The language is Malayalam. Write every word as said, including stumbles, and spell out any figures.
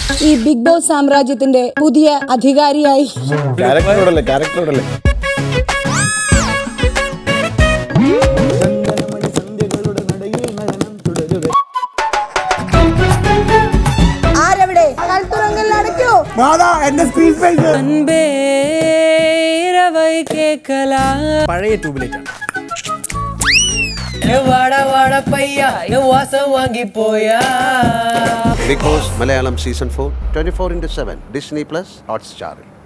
ഈ ബിഗ് ബോസ് സാമ്രാജ്യത്തിന്റെ പുതിയ അധികാരിയായി ക്യാരക്ടറോടല്ലേ ക്യാരക്ടറോടല്ലേ ആരവിടെ കൽത്തുറങ്കൽ അടയ്ക്കോ മാതാ എന്റെ സ്ക്രീൻ പേജ് പഴയ ട്യൂബിലേക്കാണ് Big Boss Malayalam Season four, twenty-four into seven, Disney Plus, Hotstar.